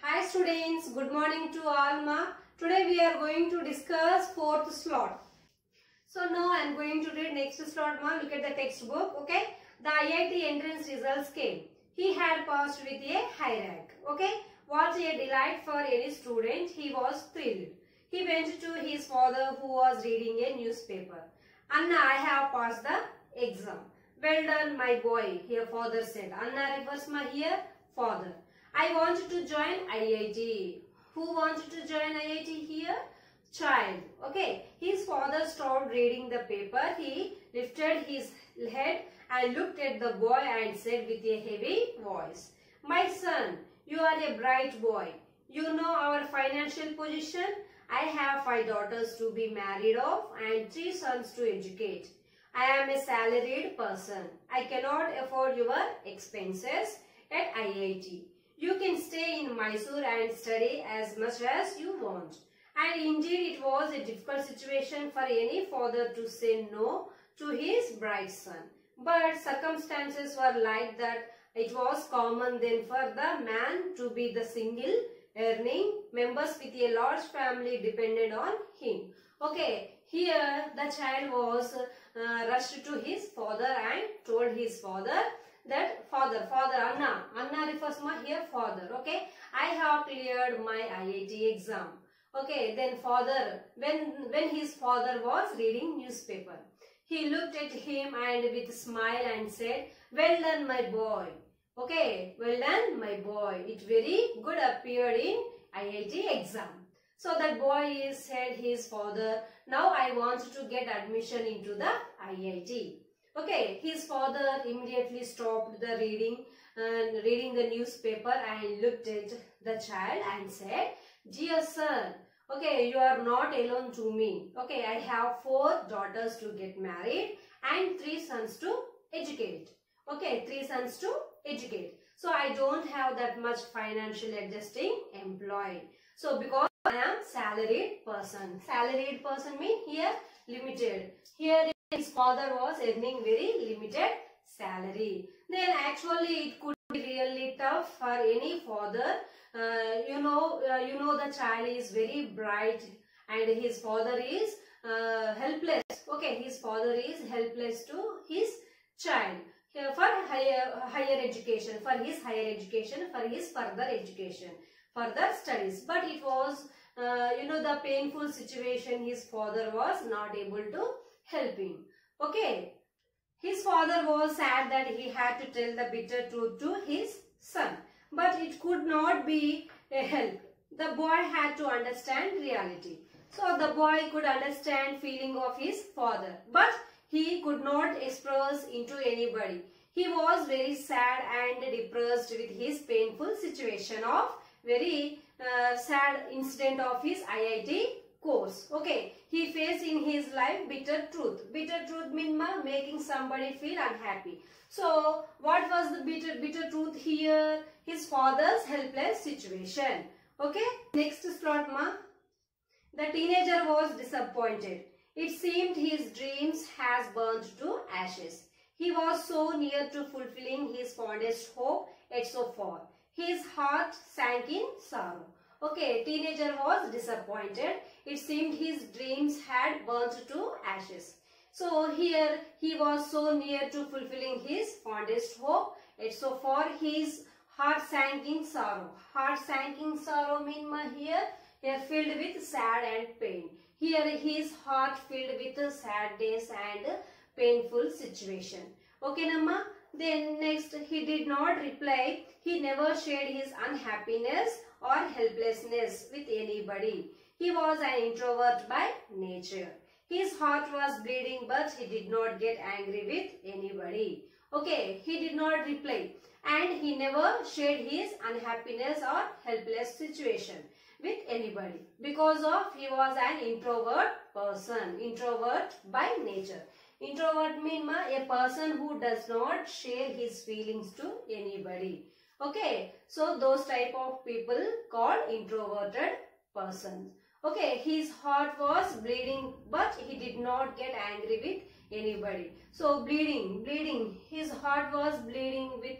Hi students, good morning to all ma. Today we are going to discuss fourth slot. So now I am going to read next slot ma. Look at the textbook. Okay. The IIT entrance results came. He had passed with a high rank. Okay. What a delight for any student. He was thrilled. He went to his father who was reading a newspaper. Anna, I have passed the exam. Well done my boy, her father said. Anna refers ma here father. I wanted to join IIT. Who wanted to join IIT here? Child. Okay. His father stopped reading the paper. He lifted his head and looked at the boy and said with a heavy voice, my son, you are a bright boy. You know our financial position. I have 5 daughters to be married off and 3 sons to educate. I am a salaried person. I cannot afford your expenses at IIT. You can stay in Mysore and study as much as you want. And indeed it was a difficult situation for any father to say no to his bright son. But circumstances were like that. It was common then for the man to be the single earning. Members with a large family depended on him. Okay, here the child was rushed to his father and told his father that father, Anna refers ma here father. Okay, I have cleared my IIT exam. Okay, then father, when his father was reading newspaper, he looked at him and with a smile and said, well done my boy. Okay, well done my boy. It very good appeared in IIT exam. So that boy said his father, now I want to get admission into the IIT. Okay, his father immediately stopped the reading the newspaper and looked at the child and said, dear son, okay, you are not alone to me. Okay, I have 4 daughters to get married and 3 sons to educate. Okay, 3 sons to educate. So I don't have that much financial adjusting employed. So because I am salaried person. Salaried person means here limited. Here his father was earning very limited salary. Then actually it could be really tough for any father. You know the child is very bright and his father is helpless. Okay, his father is helpless to his child for higher education, for his further education, further studies. But it was the painful situation. His father was not able to help him. Okay, his father was sad that he had to tell the bitter truth to his son, but it could not be a help. The boy had to understand reality. So the boy could understand feeling of his father, but he could not express into anybody. He was very sad and depressed with his painful situation of very sad incident of his IIT course. Okay, he faced in his life bitter truth. Bitter truth means making somebody feel unhappy. So what was the bitter truth here? His father's helpless situation. Okay, next slot ma. The teenager was disappointed. It seemed his dreams has burnt to ashes. He was so near to fulfilling his fondest hope, yet so far. His heart sank in sorrow. Okay, teenager was disappointed. It seemed his dreams had burnt to ashes. So here he was so near to fulfilling his fondest hope, yet so far his heart sank in sorrow. Heart sank in sorrow means here filled with sad and pain. Here his heart filled with sadness and painful situation. Okay, Namma. Then next, he did not reply. He never shared his unhappiness or helplessness with anybody. He was an introvert by nature. His heart was bleeding, but he did not get angry with anybody. Okay, he did not reply and he never shared his unhappiness or helpless situation with anybody because of he was an introvert person. Introvert by nature. Introvert means a person who does not share his feelings to anybody. Okay, so those type of people called introverted persons. Okay, his heart was bleeding, but he did not get angry with anybody. So bleeding. His heart was bleeding with.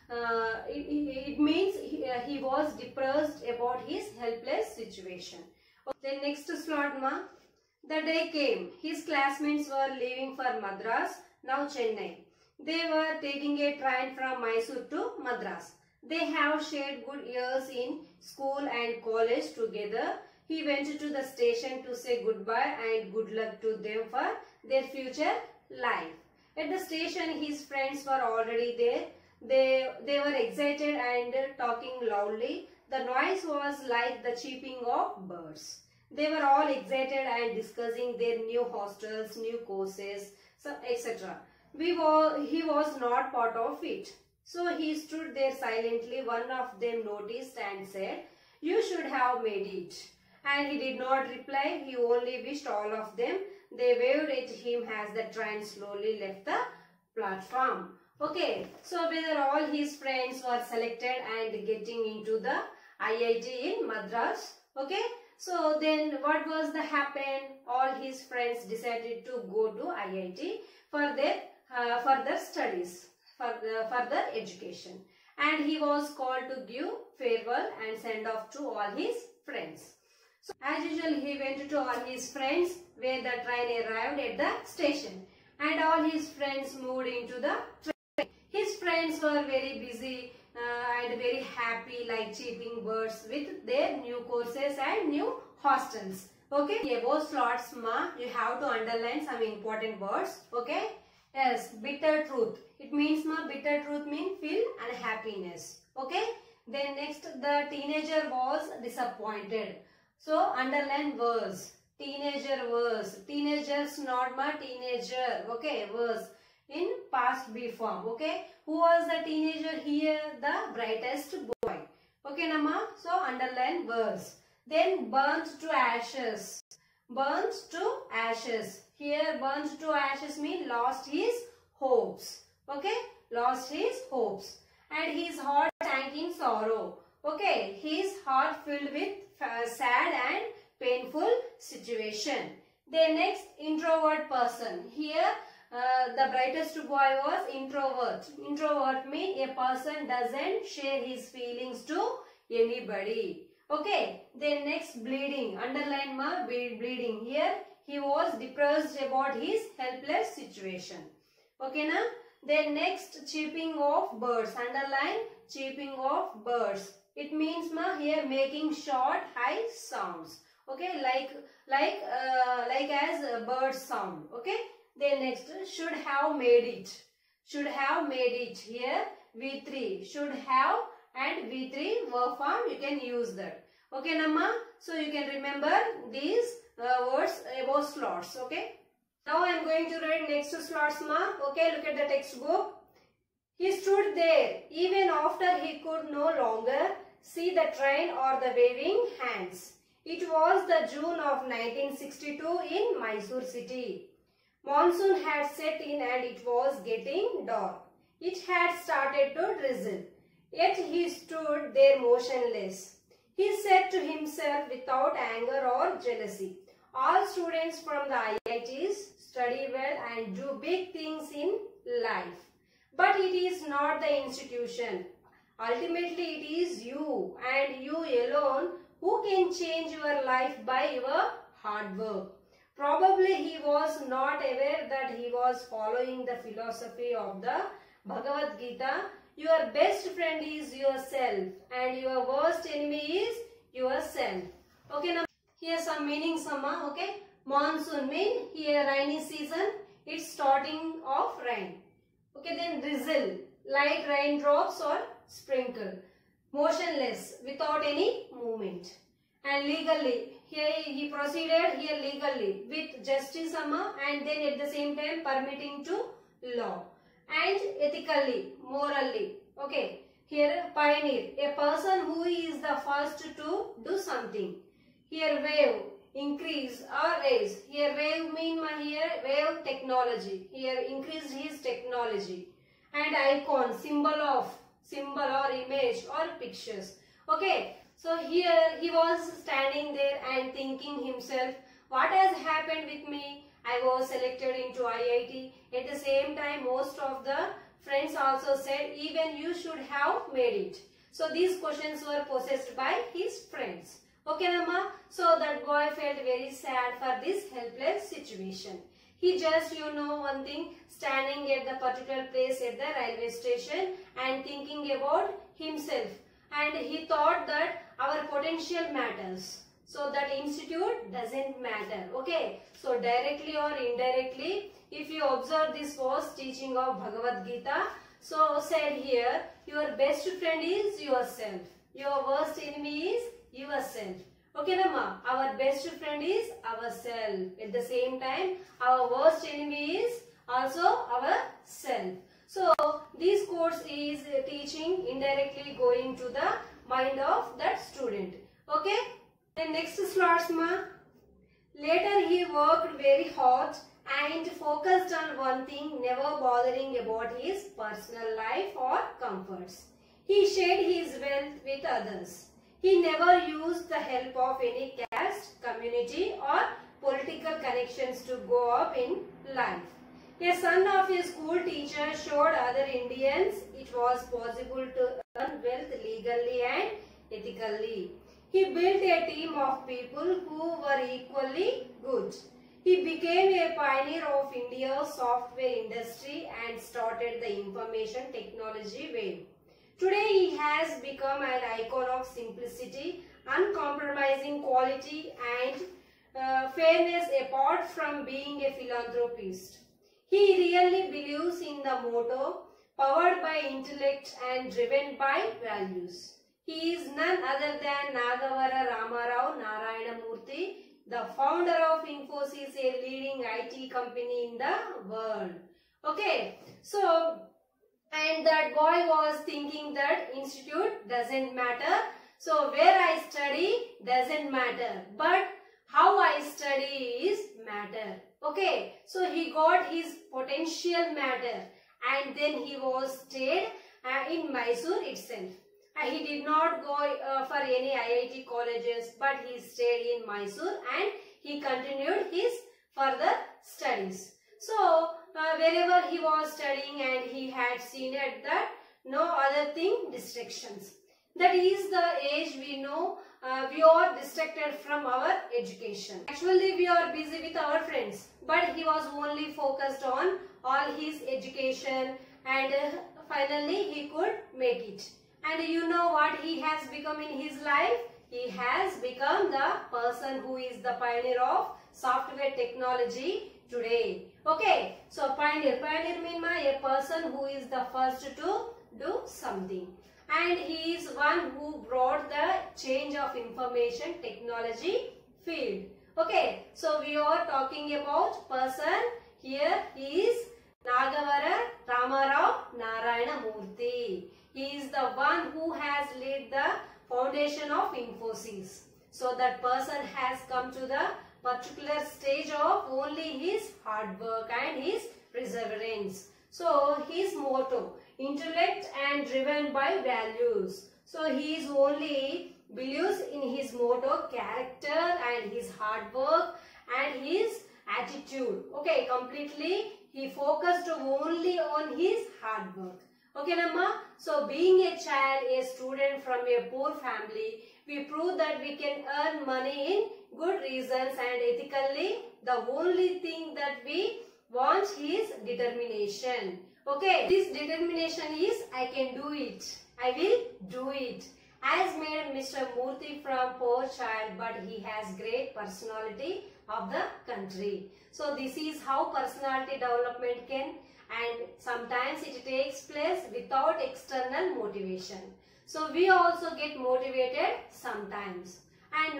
It means he was depressed about his helpless situation. Okay, then next slide, ma. The day came. His classmates were leaving for Madras, now Chennai. They were taking a train from Mysore to Madras. They have shared good years in school and college together. He went to the station to say goodbye and good luck to them for their future life. At the station, his friends were already there. They were excited and talking loudly. The noise was like the chirping of birds. They were all excited and discussing their new hostels, new courses, etc. He was not part of it. So he stood there silently. One of them noticed and said, "You should have made it." And he did not reply. He only wished all of them. They waved at him as the train slowly left the platform. Okay, so whether all his friends were selected and getting into the IIT in Madras. Okay, so then what was the happen? All his friends decided to go to IIT for their further studies, for further education. And he was called to give farewell and send off to all his friends. So as usual, he went to all his friends where the train arrived at the station. And all his friends moved into the train. His friends were very busy and very happy, like chirping birds with their new courses and new hostels. Okay, above slots, ma, you have to underline some important words. Okay, yes, bitter truth. It means, ma, bitter truth means feel unhappiness. Okay, then next, the teenager was disappointed. So underline was. Teenager was. Teenagers, not ma, teenager. Okay, was in past B form. Okay, who was the teenager here? The brightest boy. Okay, nama. So underline was. Then burnt to ashes. Burnt to ashes. Here burnt to ashes means lost his hopes. Okay, lost his hopes. And his heart sank in sorrow. Okay, his heart filled with sad and painful situation. Then next, introvert person. Here the brightest boy was introvert. Introvert means a person doesn't share his feelings to anybody. Okay, then next, bleeding. Underline ma, bleeding. Here he was depressed about his helpless situation. Okay na? Then next, chirping of birds. Underline chirping of birds. It means ma, here making short high sounds. Okay, like as a bird sound. Okay. Then next, should have made it. Should have made it. Here V3. Should have and V3 verb form, you can use that. Okay, Namma. So you can remember these words above slots. Okay. Now I am going to read next slots, ma. Okay, look at the textbook. He stood there even after he could no longer see the train or the waving hands. It was the June of 1962 in Mysore city. Monsoon had set in and it was getting dark. It had started to drizzle. Yet he stood there motionless. He said to himself without anger or jealousy, all students from the IITs study well and do big things in life. But it is not the institution. Ultimately, it is you and you alone who can change your life by your hard work. Probably he was not aware that he was following the philosophy of the Bhagavad Gita. Your best friend is yourself and your worst enemy is yourself. Okay, now here some meanings, okay. Monsoon mean here rainy season. It's starting of rain. Okay, then drizzle, light raindrops or sprinkle. Motionless, without any movement. And legally, here he proceeded here legally with justice and then at the same time permitting to law. And ethically, morally. Okay, here pioneer, a person who is the first to do something. Here wave, increase or raise. Here wave mean here wave technology. Here increased his technology. And icon, symbol or image or pictures. Okay, So here he was standing there and thinking himself, what has happened with me? I was selected into IIT. At the same time, most of the friends also said, even you should have made it. So these questions were possessed by his friends. Okay, Amma? So that boy felt very sad for this helpless situation. He just, one thing, standing at the particular place at the railway station and thinking about himself. And he thought that our potential matters. So that institute doesn't matter. Okay. So directly or indirectly, if you observe this was teaching of Bhagavad Gita. So said here, your best friend is yourself. Your worst enemy is yourself. Okay, Nama? Our best friend is ourself. At the same time, our worst enemy is also ourself. So, this course is teaching indirectly going to the mind of that student. Okay? Then next slide, Ma. Later he worked very hard and focused on one thing, never bothering about his personal life or comforts. He shared his wealth with others. He never used the help of any caste, community or political connections to go up in life. A son of a school teacher showed other Indians it was possible to earn wealth legally and ethically. He built a team of people who were equally good. He became a pioneer of India's software industry and started the information technology wave. Today he has become an icon of simplicity, uncompromising quality and fairness apart from being a philanthropist. He really believes in the motto, powered by intellect and driven by values. He is none other than Nagavara Ramarao Narayana Murthy, the founder of Infosys, a leading IT company in the world. Okay, so, and that boy was thinking that institute doesn't matter. So, where I study doesn't matter, but how I study is matter. Okay, so he got his potential matter and then he was stayed in Mysore itself. He did not go for any IIT colleges, but he stayed in Mysore and he continued his further studies. So, wherever he was studying and he had seen at that, no other thing, distractions. That is the age we know we are distracted from our education. Actually, we are busy with our friends, but he was only focused on all his education and finally he could make it. And you know what he has become in his life? He has become the person who is the pioneer of software technology today. Okay, so pioneer means a person who is the first to do something. And he is one who brought the change of information technology field. Okay, so we are talking about person. Here he is Nagavara Ramarao Narayana Murthy. He is the one who has laid the foundation of Infosys. So that person has come to the particular stage of only his hard work and his perseverance. So his motto, intellect and driven by values. So he is only believes in his motto, character and his hard work and his attitude. Okay, completely he focused only on his hard work. Okay, Namma? So being a child, a student from a poor family, we prove that we can earn money in good reasons and ethically. The only thing that we want is determination. Okay, this determination is I can do it. I will do it. As made Mr. Murthy from poor child, but he has great personality of the country. So this is how personality development can, and sometimes it takes place without external motivation. So we also get motivated sometimes. And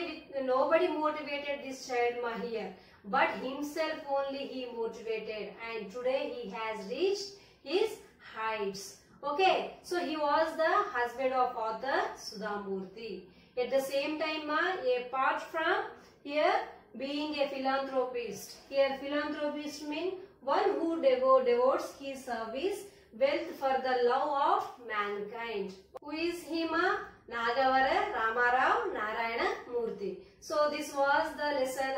nobody motivated this child here, but himself only he motivated, and today he has reached his heights. Okay, so he was the husband of author Sudha Murthy. At the same time, apart from here being a philanthropist, here philanthropist means one who devotes his service wealth for the love of mankind. Who is him? Nagavara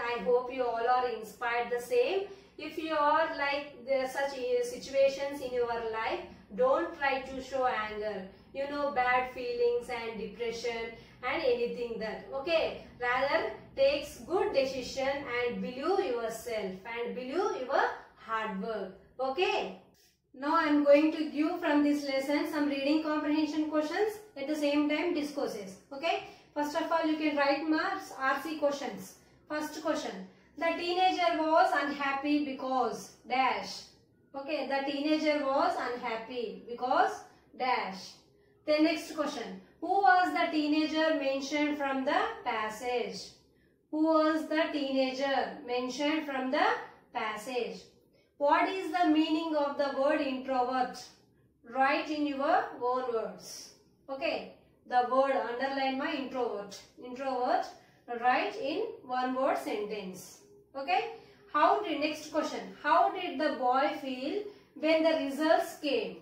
I hope you all are inspired the same. If you are like such situations in your life, don't try to show anger, bad feelings and depression and anything that, okay. Rather, takes good decision and believe yourself and believe your hard work, okay. Now I am going to give from this lesson some reading comprehension questions, at the same time discourses, okay. First of all, you can write marks RC questions. First question, the teenager was unhappy because dash. Okay, the teenager was unhappy because dash. The next question, who was the teenager mentioned from the passage? Who was the teenager mentioned from the passage? What is the meaning of the word introvert? Write in your own words. Okay, the word underline my introvert. Introvert, write in one word sentence. Okay. Next question, how did the boy feel when the results came?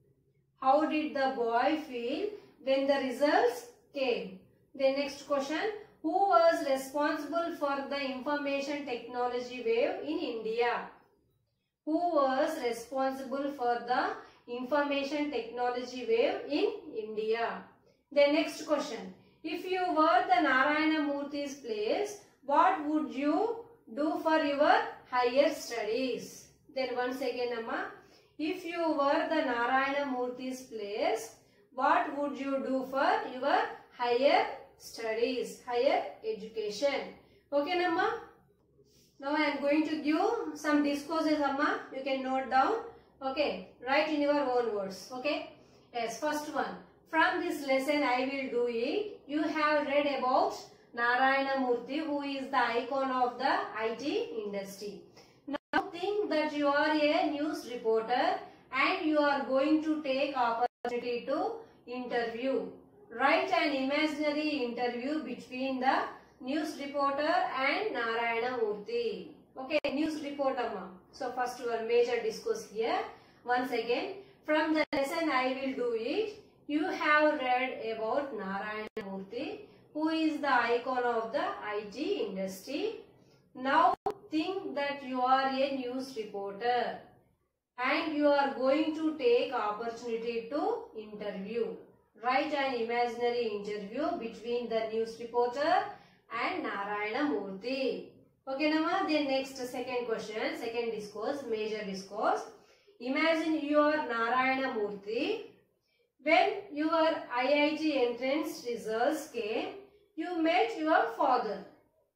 How did the boy feel when the results came? The next question, who was responsible for the information technology wave in India? Who was responsible for the information technology wave in India? The next question, if you were the Narayana Murthy's place, what would you do for your higher studies? Then once again, Amma, if you were the Narayana Murthy's place, what would you do for your higher studies, higher education? Okay, Amma. Now I am going to give some discourses, Amma. You can note down. Okay, write in your own words. Okay. Yes, first one. From this lesson, I will do it. You have read about Narayana Murthy, who is the icon of the IT industry. Now think that you are a news reporter and you are going to take opportunity to interview. Write an imaginary interview between the news reporter and Narayana Murthy. Okay, news reporter ma. So first your major discourse here. Once again, from the lesson I will do it. You have read about Narayana Murthy, who is the icon of the IT industry. Now think that you are a news reporter and you are going to take opportunity to interview. Write an imaginary interview between the news reporter and Narayana Murthy. Okay, Nama. Then next second question, second discourse, major discourse. Imagine you are Narayana Murthy. When your IIT entrance results came, you met your father.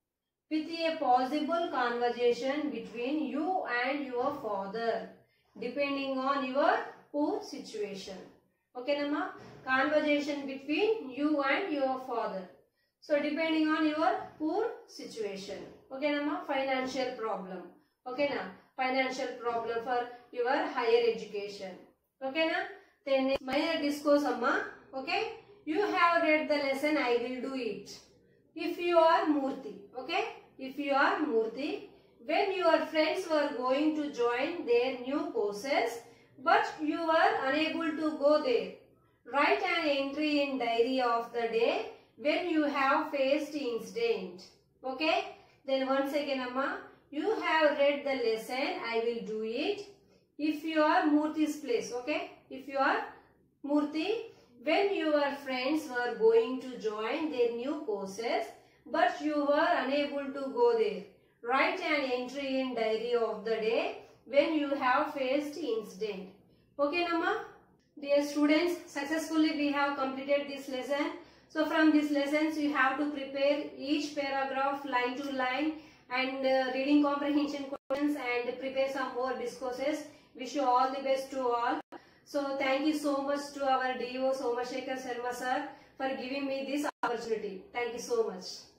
With a possible conversation between you and your father, depending on your poor situation. Okay, Nama? Conversation between you and your father. So, depending on your poor situation. Okay, Nama? Financial problem. Okay, na? Financial problem for your higher education. Okay, na? Then, minor discourse, Amma. Okay? You have read the lesson, I will do it. If you are Murthy, okay? If you are Murthy, when your friends were going to join their new courses, but you were unable to go there, write an entry in diary of the day when you have faced incident. Okay? Then once again, Amma, you have read the lesson, I will do it. If you are Murthy's place, okay? If you are Murthy, when your friends were going to join their new courses, but you were unable to go there, write an entry in diary of the day when you have faced incident. Okay, Nama? Dear students, successfully we have completed this lesson. So from these lessons, you have to prepare each paragraph line to line and reading comprehension questions and prepare some more discourses. Wish you all the best to all. So thank you so much to our DO Somashekar Sharma sir for giving me this opportunity. Thank you so much.